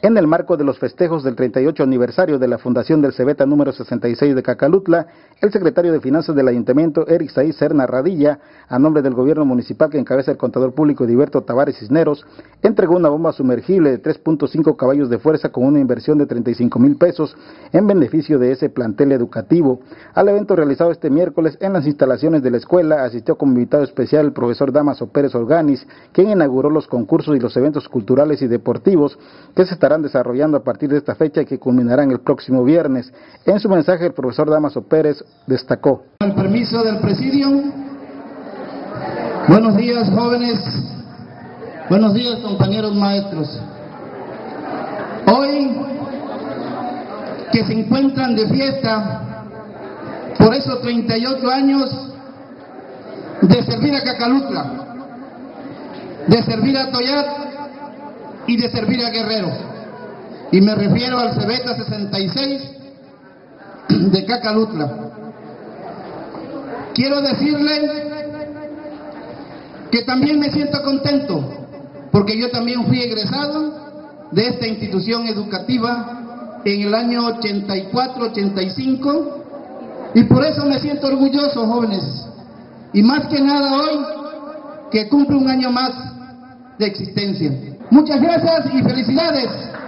En el marco de los festejos del 38 aniversario de la fundación del Cebeta número 66 de Cacalutla, el secretario de Finanzas del Ayuntamiento, Eric Saí Serna Radilla, a nombre del gobierno municipal que encabeza el contador público Heriberto Tavares Cisneros, entregó una bomba sumergible de 3.5 caballos de fuerza con una inversión de 35,000 pesos en beneficio de ese plantel educativo. Al evento realizado este miércoles en las instalaciones de la escuela asistió como invitado especial el profesor Damaso Pérez Organiz, quien inauguró los concursos y los eventos culturales y deportivos que se estarán desarrollando a partir de esta fecha y que culminarán el próximo viernes. En su mensaje, el profesor Damaso Pérez destacó: Con el permiso del presidium, buenos días jóvenes, buenos días compañeros maestros. Hoy que se encuentran de fiesta por esos 38 años de servir a Cacalutla, de servir a Toyat y de servir a Guerrero. Y me refiero al Cebeta 66 de Cacalutla. Quiero decirle que también me siento contento, porque yo también fui egresado de esta institución educativa en el año 84-85, y por eso me siento orgulloso, jóvenes, y más que nada hoy, que cumple un año más de existencia. Muchas gracias y felicidades.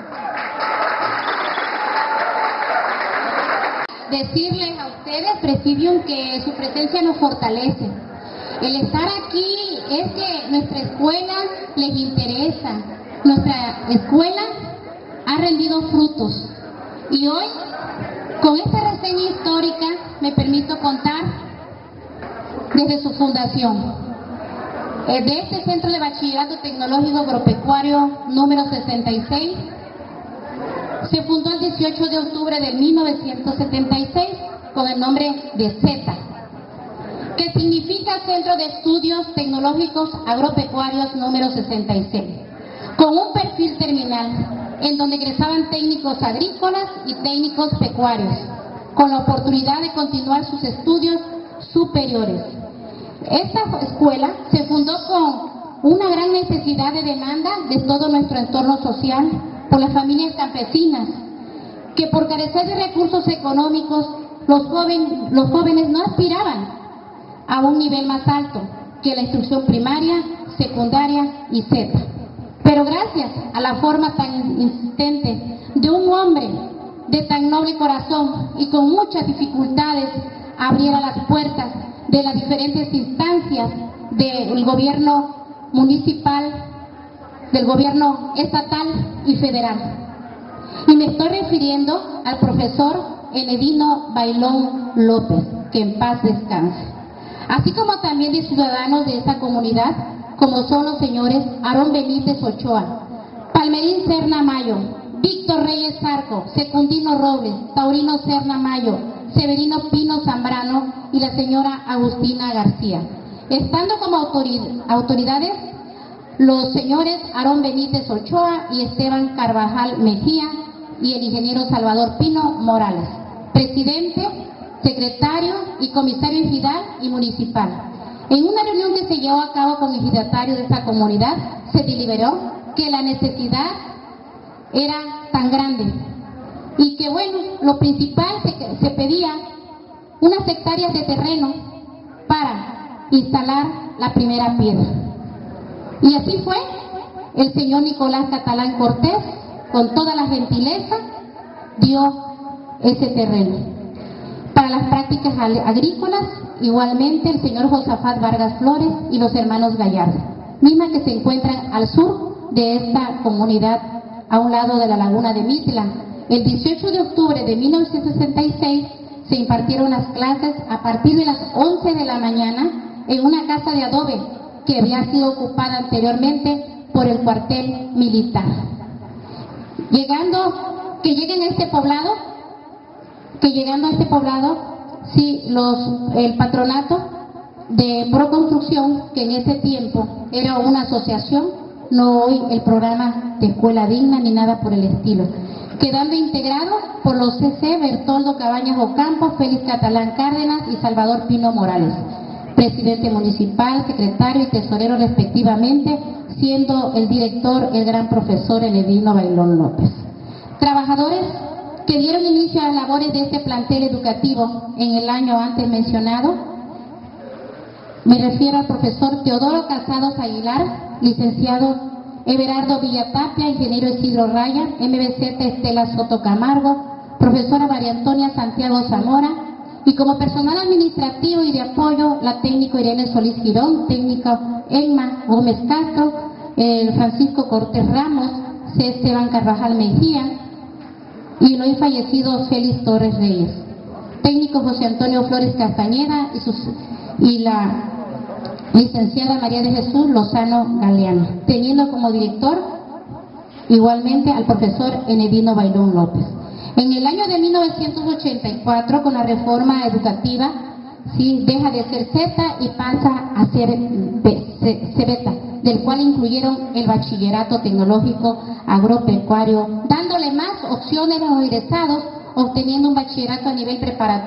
Decirles a ustedes, Presidium, que su presencia nos fortalece. El estar aquí es que nuestra escuela les interesa. Nuestra escuela ha rendido frutos. Y hoy, con esta reseña histórica, me permito contar desde su fundación. De este Centro de Bachillerato Tecnológico Agropecuario número 66, se fundó el 18 de octubre de 1976 con el nombre de CETA, que significa Centro de Estudios Tecnológicos Agropecuarios número 66, con un perfil terminal en donde egresaban técnicos agrícolas y técnicos pecuarios, con la oportunidad de continuar sus estudios superiores. Esta escuela se fundó con una gran necesidad de demanda de todo nuestro entorno social por las familias campesinas, que por carecer de recursos económicos, los jóvenes no aspiraban a un nivel más alto que la instrucción primaria, secundaria y CETA. Pero gracias a la forma tan insistente de un hombre de tan noble corazón y con muchas dificultades, abriera las puertas de las diferentes instancias del gobierno municipal, del gobierno estatal y federal. Y me estoy refiriendo al profesor Enedino Bailón López, que en paz descanse, así como también de ciudadanos de esta comunidad, como son los señores Aarón Benítez Ochoa, Palmerín Serna Mayo, Víctor Reyes Zarco, Secundino Robles, Taurino Serna Mayo, Severino Pino Zambrano y la señora Agustina García. Estando como autoridades los señores Aarón Benítez Ochoa y Esteban Carvajal Mejía y el ingeniero Salvador Pino Morales, presidente, secretario y comisario ejidal y municipal. En una reunión que se llevó a cabo con ejidatarios de esta comunidad, se deliberó que la necesidad era tan grande y que bueno, lo principal se pedía unas hectáreas de terreno para instalar la primera piedra. Y así fue, el señor Nicolás Catalán Cortés, con toda la gentileza, dio ese terreno. Para las prácticas agrícolas, igualmente el señor Josafat Vargas Flores y los hermanos Gallardo, mismas que se encuentran al sur de esta comunidad, a un lado de la laguna de Mitla. El 18 de octubre de 1966 se impartieron las clases a partir de las 11 de la mañana en una casa de adobe que había sido ocupada anteriormente por el cuartel militar. Llegando a este poblado, sí, el patronato de Proconstrucción, que en ese tiempo era una asociación, no hoy el programa de Escuela Digna ni nada por el estilo, quedando integrado por los CC Bertoldo Cabañas Ocampo, Félix Catalán Cárdenas y Salvador Pino Morales, presidente municipal, secretario y tesorero respectivamente, siendo el director el gran profesor Enedino Bailón López. Trabajadores que dieron inicio a las labores de este plantel educativo en el año antes mencionado, me refiero al profesor Teodoro Casados Aguilar, licenciado Everardo Villatapia, ingeniero Isidro Raya, MBZ Estela Soto Camargo, profesora María Antonia Santiago Zamora, y como personal administrativo y de apoyo, la técnico Irene Solís Girón, técnico Emma Gómez Castro, Francisco Cortés Ramos, C. Esteban Carvajal Mejía, y el hoy fallecido Félix Torres Reyes, técnico José Antonio Flores Castañeda y la licenciada María de Jesús Lozano Galeano, teniendo como director igualmente al profesor Enedino Bailón López. En el año de 1984, con la reforma educativa, sí, deja de ser Z y pasa a ser CEBETA, del cual incluyeron el bachillerato tecnológico agropecuario, dándole más opciones a los egresados, obteniendo un bachillerato a nivel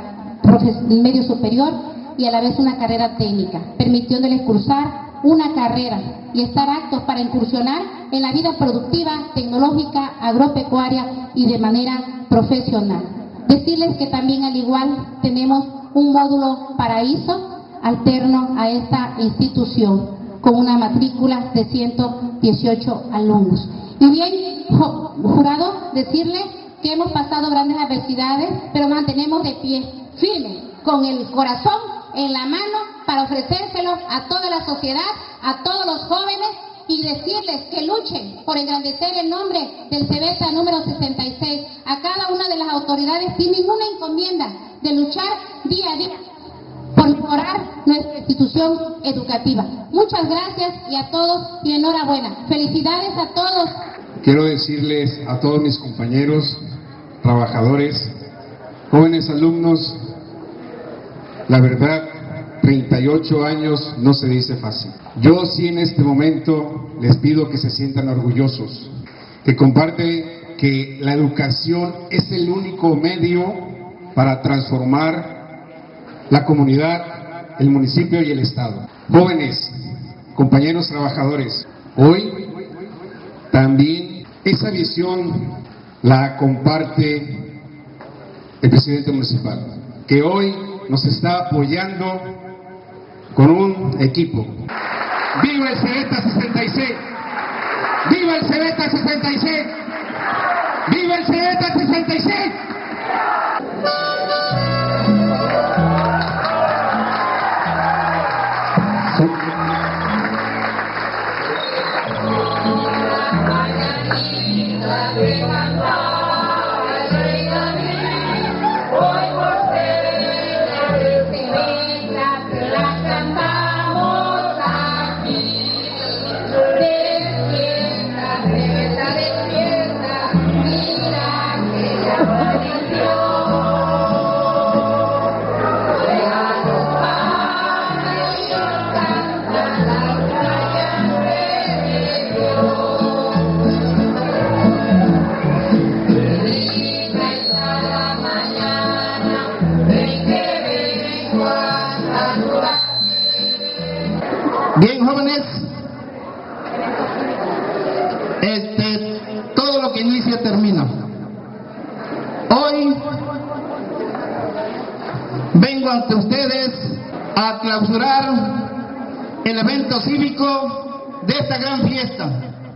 medio superior y a la vez una carrera técnica, permitiéndoles cursar una carrera y estar aptos para incursionar en la vida productiva, tecnológica, agropecuaria y de manera profesional. Decirles que también al igual tenemos un módulo paraíso alterno a esta institución, con una matrícula de 118 alumnos. Y bien, jurado, decirles que hemos pasado grandes adversidades, pero mantenemos de pie, firme, con el corazón en la mano para ofrecérselo a toda la sociedad, a todos los jóvenes, y decirles que luchen por engrandecer el nombre del CEBETA número 66. A cada una de las autoridades sin ninguna encomienda de luchar día a día por mejorar nuestra institución educativa. Muchas gracias y a todos y enhorabuena. Felicidades a todos. Quiero decirles a todos mis compañeros, trabajadores, jóvenes alumnos, la verdad, 38 años no se dice fácil. Yo sí en este momento les pido que se sientan orgullosos, que comparten que la educación es el único medio para transformar la comunidad, el municipio y el estado. Jóvenes, compañeros trabajadores, hoy también esa visión la comparte el presidente municipal, que hoy nos está apoyando con un equipo. ¡Viva el CEBETA 66! ¡Viva el CEBETA 66! ¡Viva el CEBETA 66! Bien, jóvenes, todo lo que inicia termina. Hoy vengo ante ustedes a clausurar el evento cívico de esta gran fiesta,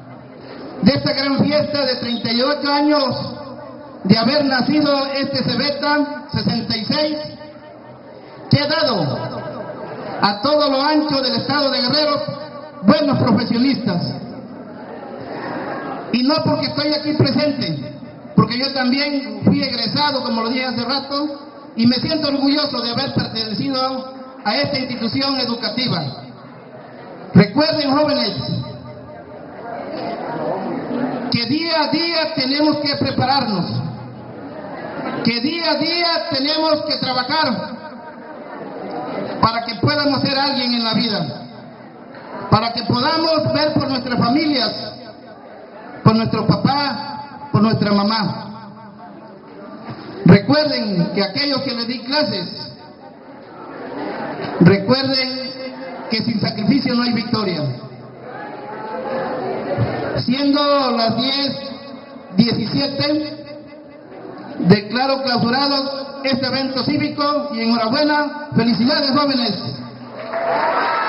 de 38 años de haber nacido este CEBETA 66, que ha dado a todo lo ancho del estado de Guerrero buenos profesionistas. Y no porque estoy aquí presente, porque yo también fui egresado, como lo dije hace rato, y me siento orgulloso de haber pertenecido a esta institución educativa. Recuerden, jóvenes, que día a día tenemos que prepararnos, que día a día tenemos que trabajar para que podamos ser alguien en la vida, para que podamos ver por nuestras familias, por nuestro papá, por nuestra mamá. Recuerden que aquellos que les di clases, recuerden que sin sacrificio no hay victoria. Siendo las 10:17, Declaro clausurado este evento cívico y enhorabuena. Felicidades, jóvenes.